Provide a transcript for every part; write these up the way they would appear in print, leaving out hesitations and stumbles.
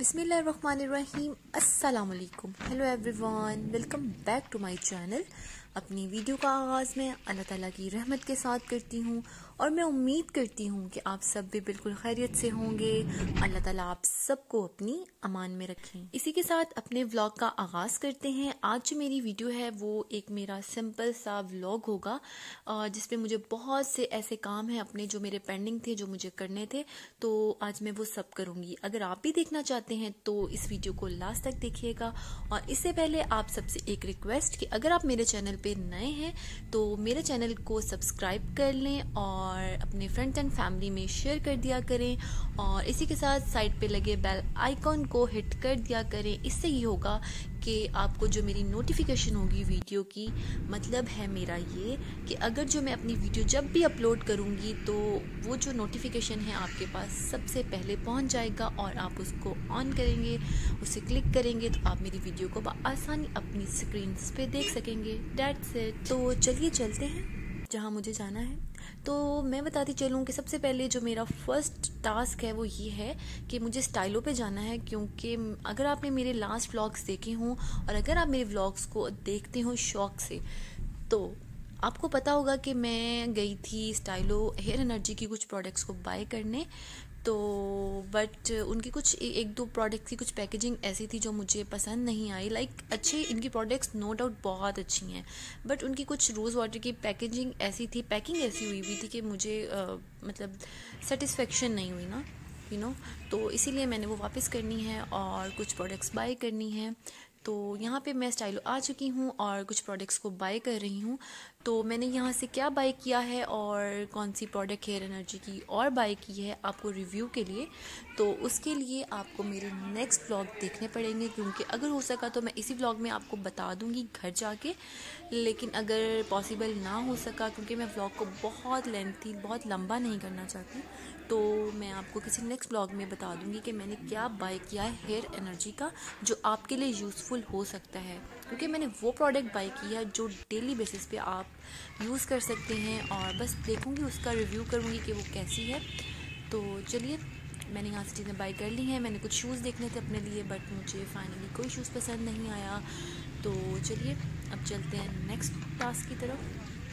बिस्मिल्लाहिर्रहमानिर्रहीम। अस्सलामुअलैकुम। Hello everyone, welcome back to my channel. अपनी वीडियो का आगाज़ मैं अल्लाह ताला की रहमत के साथ करती हूँ और मैं उम्मीद करती हूँ कि आप सब भी बिल्कुल खैरियत से होंगे। अल्लाह ताला आप सबको अपनी अमान में रखें। इसी के साथ अपने व्लॉग का आगाज़ करते हैं। आज जो मेरी वीडियो है वो एक मेरा सिंपल सा व्लॉग होगा जिसपे मुझे बहुत से ऐसे काम हैं अपने जो मेरे पेंडिंग थे, जो मुझे करने थे, तो आज मैं वो सब करूँगी। अगर आप भी देखना चाहते हैं तो इस वीडियो को लास्ट तक देखिएगा। और इससे पहले आप सबसे एक रिक्वेस्ट कि अगर आप मेरे चैनल पे नए हैं तो मेरे चैनल को सब्सक्राइब कर लें और अपने फ्रेंड्स एंड फैमिली में शेयर कर दिया करें और इसी के साथ साइड पे लगे बेल आइकॉन को हिट कर दिया करें। इससे ये होगा कि आपको जो मेरी नोटिफिकेशन होगी वीडियो की, मतलब है मेरा ये कि अगर जो मैं अपनी वीडियो जब भी अपलोड करूँगी तो वो जो नोटिफिकेशन है आपके पास सबसे पहले पहुँच जाएगा और आप उसको ऑन करेंगे, उसे क्लिक करेंगे तो आप मेरी वीडियो को आसानी अपनी स्क्रीन पे देख सकेंगे। That's it. तो चलिए चलते हैं जहाँ मुझे जाना है। तो मैं बताती चलूँ कि सबसे पहले जो मेरा फर्स्ट टास्क है वो ये है कि मुझे स्टाइलो पे जाना है, क्योंकि अगर आपने मेरे लास्ट व्लॉग्स देखे हों और अगर आप मेरे व्लॉग्स को देखते हो शौक से तो आपको पता होगा कि मैं गई थी स्टाइलो हेयर एनर्जी की कुछ प्रोडक्ट्स को बाय करने। तो बट उनकी कुछ एक दो प्रोडक्ट्स की कुछ पैकेजिंग ऐसी थी जो मुझे पसंद नहीं आई। अच्छे इनकी प्रोडक्ट्स नो डाउट बहुत अच्छी हैं, बट उनकी कुछ रोज़ वाटर की पैकेजिंग ऐसी थी, पैकिंग ऐसी हुई हुई थी कि मुझे मतलब सेटिस्फेक्शन नहीं हुई ना, तो इसीलिए मैंने वो वापस करनी है और कुछ प्रोडक्ट्स बाय करनी है। तो यहाँ पे मैं स्टाइलो आ चुकी हूँ और कुछ प्रोडक्ट्स को बाय कर रही हूँ। तो मैंने यहाँ से क्या बाय किया है और कौन सी प्रोडक्ट हेयर एनर्जी की और बाय की है आपको रिव्यू के लिए, तो उसके लिए आपको मेरे नेक्स्ट व्लॉग देखने पड़ेंगे, क्योंकि अगर हो सका तो मैं इसी व्लॉग में आपको बता दूँगी घर जाके, लेकिन अगर पॉसिबल ना हो सका क्योंकि मैं व्लॉग को बहुत लेंथी, बहुत लंबा नहीं करना चाहती, तो मैं आपको किसी नेक्स्ट व्लॉग में बता दूंगी कि मैंने क्या बाय किया है हेयर एनर्जी का जो आपके लिए यूज़फुल हो सकता है, क्योंकि मैंने वो प्रोडक्ट बाय किया है जो डेली बेसिस पे आप यूज़ कर सकते हैं और बस देखूंगी, उसका रिव्यू करूंगी कि वो कैसी है। तो चलिए, मैंने यहाँ से चीज़ें बाय कर ली हैं। मैंने कुछ शूज़ देखने थे अपने लिए, बट मुझे फाइनली कोई शूज़ पसंद नहीं आया। तो चलिए अब चलते हैं नेक्स्ट टास्क की तरफ।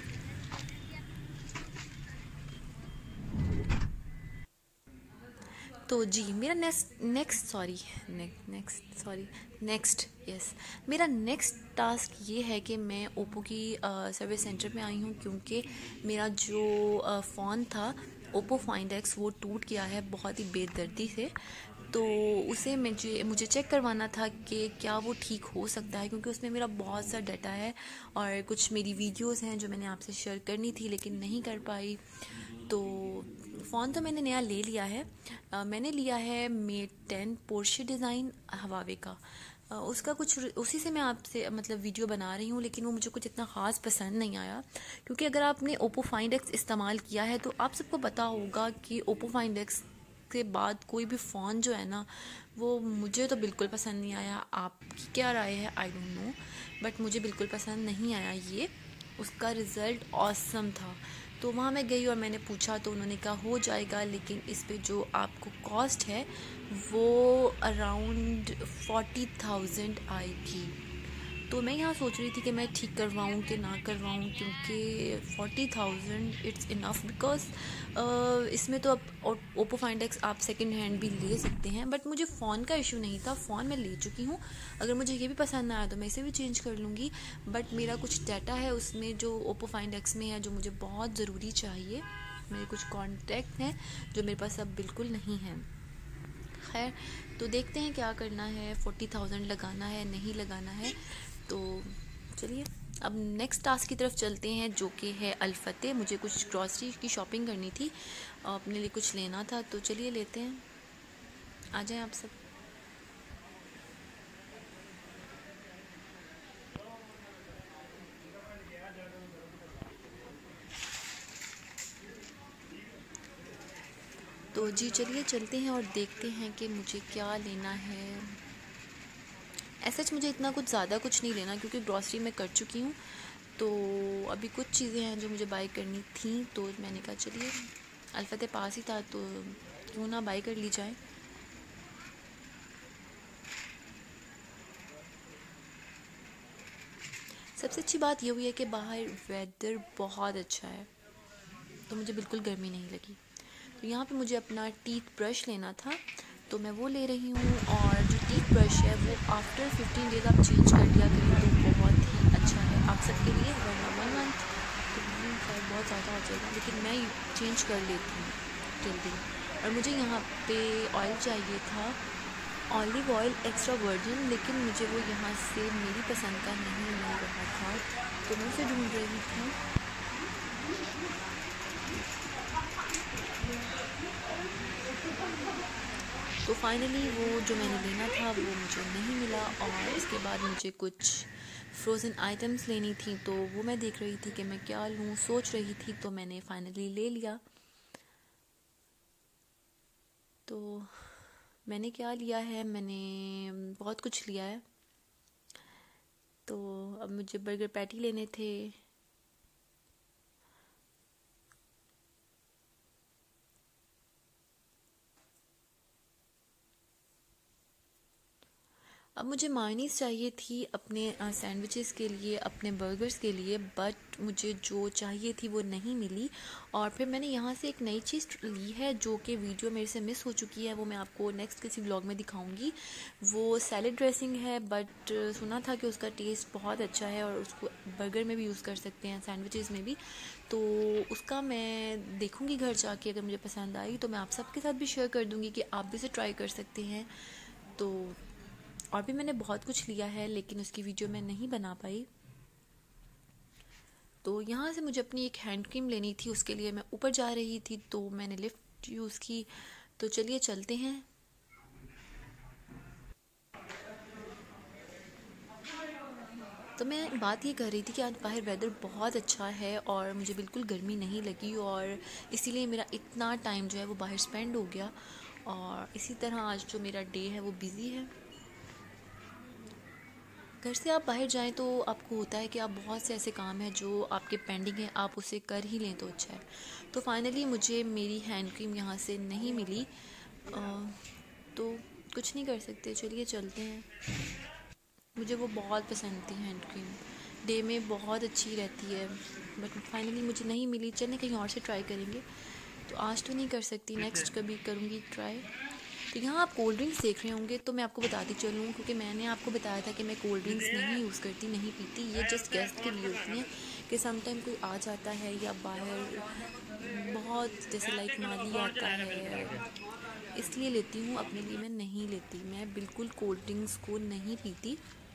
तो जी मेरा मेरा नेक्स्ट टास्क ये है कि मैं ओप्पो की सर्विस सेंटर में आई हूँ, क्योंकि मेरा जो फ़ोन था ओप्पो फाइंड एक्स वो टूट गया है बहुत ही बेदर्दी से। तो उसे मुझे चेक करवाना था कि क्या वो ठीक हो सकता है, क्योंकि उसमें मेरा बहुत सा डाटा है और कुछ मेरी वीडियोस हैं जो मैंने आपसे शेयर करनी थी लेकिन नहीं कर पाई। तो फ़ोन तो मैंने नया ले लिया है। मैंने लिया है मेट 10 पोर्शे डिज़ाइन हवावे का। उसका कुछ उसी से मैं आपसे मतलब वीडियो बना रही हूँ, लेकिन वो मुझे कुछ इतना ख़ास पसंद नहीं आया, क्योंकि अगर आपने ओप्पो फाइंड एक्स इस्तेमाल किया है तो आप सबको पता होगा कि ओप्पो फाइंड एक्स के बाद कोई भी फ़ोन जो है ना वो मुझे तो बिल्कुल पसंद नहीं आया। आपकी क्या राय है आई डोंट नो, बट मुझे बिल्कुल पसंद नहीं आया ये। उसका रिज़ल्ट ऑसम था। तो वहाँ मैं गई और मैंने पूछा तो उन्होंने कहा हो जाएगा, लेकिन इस पे जो आपको कॉस्ट है वो अराउंड 40,000 आएगी। तो मैं यहाँ सोच रही थी कि मैं ठीक करवाऊँ कि ना करवाऊँ, क्योंकि 40,000 इट्स इनफ, बिकॉज इसमें तो अब ओप्पो फाइंड एक्स आप सेकंड हैंड भी ले सकते हैं, बट मुझे फ़ोन का इशू नहीं था, फ़ोन मैं ले चुकी हूँ। अगर मुझे ये भी पसंद ना आया तो मैं इसे भी चेंज कर लूँगी, बट मेरा कुछ डाटा है उसमें जो ओप्पो फाइंड एक्स में है जो मुझे बहुत ज़रूरी चाहिए। मेरे कुछ कॉन्टैक्ट हैं जो मेरे पास अब बिल्कुल नहीं हैं। खैर, तो देखते हैं क्या करना है, 40,000 लगाना है नहीं लगाना है। तो चलिए अब नेक्स्ट टास्क की तरफ चलते हैं, जो कि है अल्फते। मुझे कुछ ग्रॉसरी की शॉपिंग करनी थी, अपने लिए कुछ लेना था, तो चलिए लेते हैं। आ जाएं आप सब। तो जी चलिए चलते हैं और देखते हैं कि मुझे क्या लेना है। ऐसा मुझे इतना कुछ ज़्यादा कुछ नहीं लेना, क्योंकि ग्रॉसरी मैं कर चुकी हूँ। तो अभी कुछ चीज़ें हैं जो मुझे बाय करनी थी, तो मैंने कहा चलिए अल्फते पास ही था तो क्यों ना बाय कर ली जाए। सबसे अच्छी बात ये हुई है कि बाहर वेदर बहुत अच्छा है, तो मुझे बिल्कुल गर्मी नहीं लगी। तो यहाँ पे मुझे अपना टीथ ब्रश लेना था, तो मैं वो ले रही हूँ। और जो टीथ ब्रश है वो आफ्टर 15 डेज़ आप चेंज कर दिया करें तो बहुत ही अच्छा है आप सबके लिए, वरना 1 मंथ तो शायद बहुत ज़्यादा हो जाएगा, लेकिन मैं चेंज कर लेती हूँ जल्दी। और मुझे यहाँ पे ऑयल चाहिए था, ऑलिव ऑयल एक्स्ट्रा वर्जिन, लेकिन मुझे वो यहाँ से मेरी पसंद का नहीं मिल रहा था, तो मैं उसे ढूंढ रही थी। तो फाइनली वो जो मैंने लेना था वो मुझे नहीं मिला, और इसके बाद मुझे कुछ फ्रोज़न आइटम्स लेनी थी, तो वो मैं देख रही थी कि मैं क्या लूँ, सोच रही थी, तो मैंने फाइनली ले लिया। तो मैंने क्या लिया है, मैंने बहुत कुछ लिया है। तो अब मुझे बर्गर पैटी लेने थे, अब मुझे मायोनीज़ चाहिए थी अपने सैंडविचेस के लिए, अपने बर्गर्स के लिए, बट मुझे जो चाहिए थी वो नहीं मिली। और फिर मैंने यहाँ से एक नई चीज़ ली है जो कि वीडियो मेरे से मिस हो चुकी है, वो मैं आपको नेक्स्ट किसी व्लॉग में दिखाऊंगी। वो सैलड ड्रेसिंग है, बट सुना था कि उसका टेस्ट बहुत अच्छा है और उसको बर्गर में भी यूज़ कर सकते हैं, सैंडविचेस में भी। तो उसका मैं देखूँगी घर जाके, अगर मुझे पसंद आई तो मैं आप सबके साथ भी शेयर कर दूँगी कि आप भी इसे ट्राई कर सकते हैं। तो और भी मैंने बहुत कुछ लिया है, लेकिन उसकी वीडियो मैं नहीं बना पाई। तो यहाँ से मुझे अपनी एक हैंड क्रीम लेनी थी, उसके लिए मैं ऊपर जा रही थी, तो मैंने लिफ्ट यूज़ की। तो चलिए चलते हैं। तो मैं बात ये कर रही थी कि आज बाहर वेदर बहुत अच्छा है और मुझे बिल्कुल गर्मी नहीं लगी, और इसीलिए मेरा इतना टाइम जो है वो बाहर स्पेंड हो गया। और इसी तरह आज जो मेरा डे है वो बिज़ी है। घर से आप बाहर जाएं तो आपको होता है कि आप बहुत से ऐसे काम हैं जो आपके पेंडिंग हैं, आप उसे कर ही लें तो अच्छा है। तो फाइनली मुझे मेरी हैंड क्रीम यहाँ से नहीं मिली, तो कुछ नहीं कर सकते, चलिए चलते हैं। मुझे वो बहुत पसंद थी हैंड क्रीम, डे में बहुत अच्छी रहती है, बट फाइनली मुझे नहीं मिली। चलें कहीं और से ट्राई करेंगे, तो आज तो नहीं कर सकती, नेक्स्ट कभी करूँगी ट्राई। तो यहाँ आप कोल्ड ड्रिंक्स देख रहे होंगे, तो मैं आपको बताती चलूँ, क्योंकि मैंने आपको बताया था कि मैं कोल्ड ड्रिंक्स नहीं यूज़ करती, नहीं पीती, ये जस्ट गेस्ट के लिए होती हैं कि समटाइम कोई आ जाता है या बाहर बहुत जैसे लाइक माली आता है, इसलिए लेती हूँ, अपने लिए मैं नहीं लेती। मैं बिल्कुल कोल्ड ड्रिंक्स को नहीं पीती,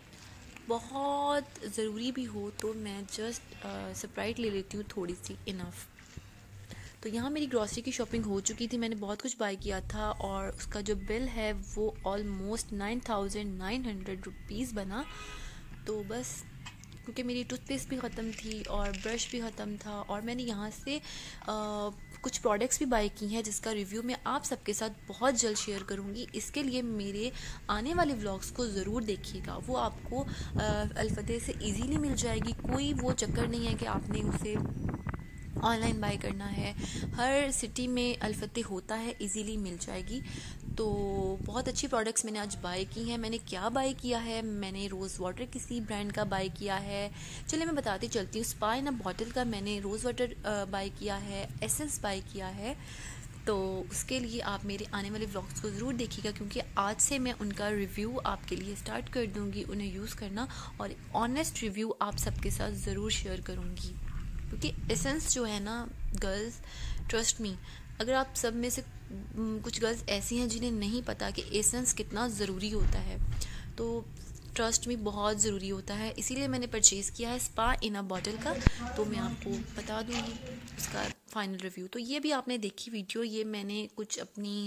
बहुत ज़रूरी भी हो तो मैं जस्ट स्प्राइट ले लेती हूँ थोड़ी सी, इनफ। तो यहाँ मेरी ग्रॉसरी की शॉपिंग हो चुकी थी, मैंने बहुत कुछ बाय किया था, और उसका जो बिल है वो ऑलमोस्ट 9,900 रुपीज़ बना। तो बस क्योंकि मेरी टूथपेस्ट भी ख़त्म थी और ब्रश भी ख़त्म था, और मैंने यहाँ से कुछ प्रोडक्ट्स भी बाय की हैं जिसका रिव्यू मैं आप सबके साथ बहुत जल्द शेयर करूँगी। इसके लिए मेरे आने वाले व्लॉग्स को ज़रूर देखिएगा, वो आपको अल्फतह से इजीली मिल जाएगी। कोई वो चक्कर नहीं है कि आपने उसे ऑनलाइन बाय करना है, हर सिटी में अल्फतह होता है, इजीली मिल जाएगी। तो बहुत अच्छी प्रोडक्ट्स मैंने आज बाय की हैं। मैंने क्या बाय किया है, मैंने रोज़ वाटर किसी ब्रांड का बाय किया है, चलिए मैं बताती चलती हूँ। स्पा इन अ बॉटल का मैंने रोज़ वाटर बाय किया है, एसेंस बाय किया है। तो उसके लिए आप मेरे आने वाले व्लॉग्स को ज़रूर देखिएगा, क्योंकि आज से मैं उनका रिव्यू आपके लिए स्टार्ट कर दूँगी, उन्हें यूज़ करना, और ऑनेस्ट रिव्यू आप सबके साथ ज़रूर शेयर करूँगी। क्योंकि एसेंस जो है ना गर्ल्स, ट्रस्ट मी, अगर आप सब में से कुछ गर्ल्स ऐसी हैं जिन्हें नहीं पता कि एसेंस कितना ज़रूरी होता है, तो ट्रस्ट मी बहुत ज़रूरी होता है। इसीलिए मैंने परचेज़ किया है स्पा इन अ बॉटल का, तो मैं आपको बता दूँगी उसका फाइनल रिव्यू। तो ये भी आपने देखी वीडियो, ये मैंने कुछ अपनी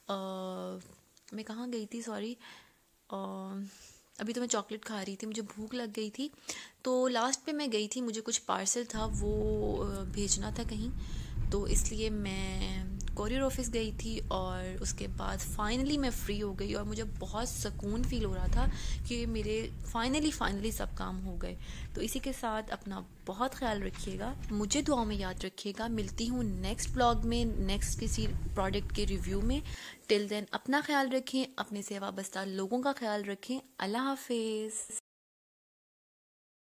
मैं कहाँ गई थी, सॉरी, अभी तो मैं चॉकलेट खा रही थी, मुझे भूख लग गई थी, तो लास्ट पे मैं गई थी, मुझे कुछ पार्सल था वो भेजना था कहीं, तो इसलिए मैं कोरियर ऑफिस गई थी, और उसके बाद फाइनली मैं फ्री हो गई, और मुझे बहुत सुकून फील हो रहा था कि मेरे फाइनली सब काम हो गए। तो इसी के साथ अपना बहुत ख्याल रखिएगा, मुझे दुआओं में याद रखिएगा। मिलती हूँ नेक्स्ट ब्लॉग में, नेक्स्ट किसी प्रोडक्ट के रिव्यू में। टिल देन अपना ख्याल रखें, अपने से वाबस्ता लोगों का ख्याल रखें। अल्लाह हाफिज़।